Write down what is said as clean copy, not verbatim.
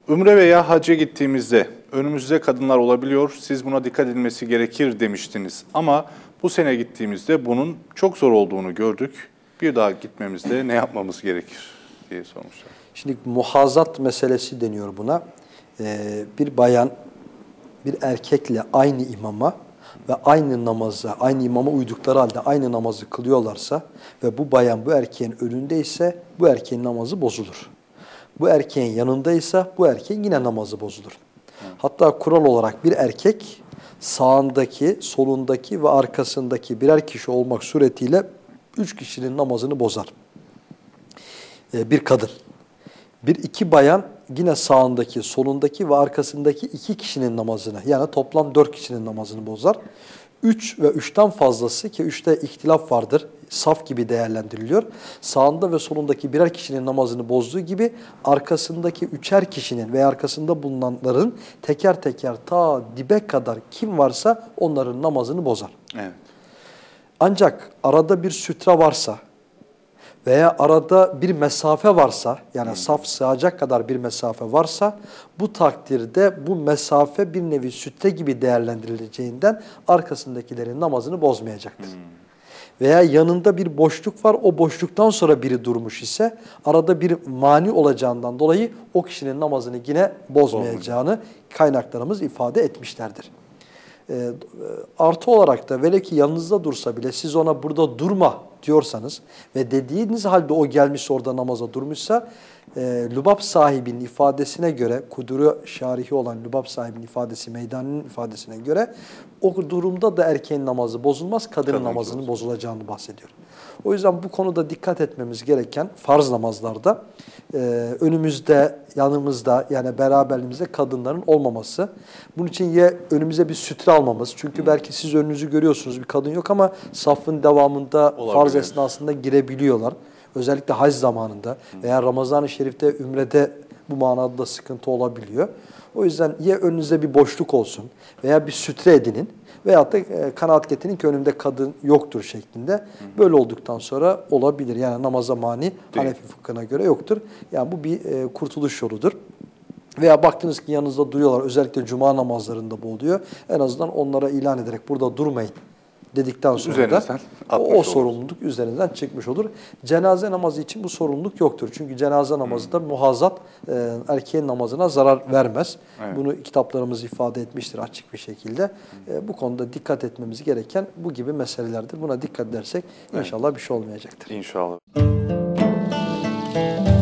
Ümre veya hacca gittiğimizde önümüzde kadınlar olabiliyor, siz buna dikkat edilmesi gerekir demiştiniz. Ama bu sene gittiğimizde bunun çok zor olduğunu gördük. Bir daha gitmemizde ne yapmamız gerekir diye sormuşlar. Şimdi muhazat meselesi deniyor buna. Bir bayan bir erkekle aynı imama ve aynı namaza, aynı imama uydukları halde aynı namazı kılıyorlarsa ve bu bayan bu erkeğin önündeyse bu erkeğin namazı bozulur. Bu erkeğin yanındaysa bu erkeğin yine namazı bozulur. Hatta kural olarak bir erkek sağındaki, solundaki ve arkasındaki birer kişi olmak suretiyle 3 kişinin namazını bozar. Bir kadın. İki bayan yine sağındaki, solundaki ve arkasındaki 2 kişinin namazını, yani toplam 4 kişinin namazını bozar. 3 ve 3'ten fazlası, ki 3'te ihtilaf vardır, saf gibi değerlendiriliyor. Sağında ve solundaki birer kişinin namazını bozduğu gibi arkasındaki 3'er kişinin ve arkasında bulunanların teker teker ta dibe kadar kim varsa onların namazını bozar. Evet. Ancak arada bir sütre varsa veya arada bir mesafe varsa, yani saf sığacak kadar bir mesafe varsa, bu takdirde bu mesafe bir nevi sütre gibi değerlendirileceğinden arkasındakilerin namazını bozmayacaktır. Veya yanında bir boşluk var, o boşluktan sonra biri durmuş ise arada bir mani olacağından dolayı o kişinin namazını yine bozmayacağını kaynaklarımız ifade etmişlerdir. Artı olarak da velev ki yanınızda dursa bile siz ona burada durma diyorsanız ve dediğiniz halde o gelmiş orada namaza durmuşsa, Lübab sahibinin ifadesine göre, Kuduru şarihi olan Lübab sahibinin ifadesi, Meydani'nin ifadesine göre o durumda da erkeğin namazı bozulmaz, kadının namazının bozulacağını bahsediyor. O yüzden bu konuda dikkat etmemiz gereken farz namazlarda önümüzde, yanımızda, yani beraberimizde kadınların olmaması. Bunun için ya önümüze bir sütre almamız. Çünkü belki siz önünüzü görüyorsunuz, bir kadın yok ama safın devamında farz esnasında girebiliyorlar. Özellikle hac zamanında veya Ramazan-ı Şerif'te, ümrede bu manada da sıkıntı olabiliyor. O yüzden ya önünüzde bir boşluk olsun veya bir sütre edinin veyahut da kanaat getirin ki önümde kadın yoktur şeklinde. Böyle olduktan sonra olabilir. Yani namaza mani Hanefi fıkhına göre yoktur. Yani bu bir kurtuluş yoludur. Veya baktınız ki yanınızda duruyorlar, özellikle cuma namazlarında bu oluyor. En azından onlara ilan ederek burada durmayın dedikten sonra da o sorumluluk üzerinden çıkmış olur. Cenaze namazı için bu sorumluluk yoktur. Çünkü cenaze namazı da muhazzat, erkeğin namazına zarar vermez. Evet. Bunu kitaplarımız ifade etmiştir açık bir şekilde. Bu konuda dikkat etmemiz gereken bu gibi meselelerdir. Buna dikkat edersek inşallah bir şey olmayacaktır. İnşallah.